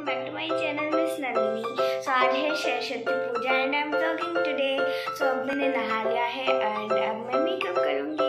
welcome back to my channel Miss Nandini। So आज है Saraswati Puja and I am vlogging today. So अब मैंने नहा लिया है एंड अब मैं मेकअप करूँगी।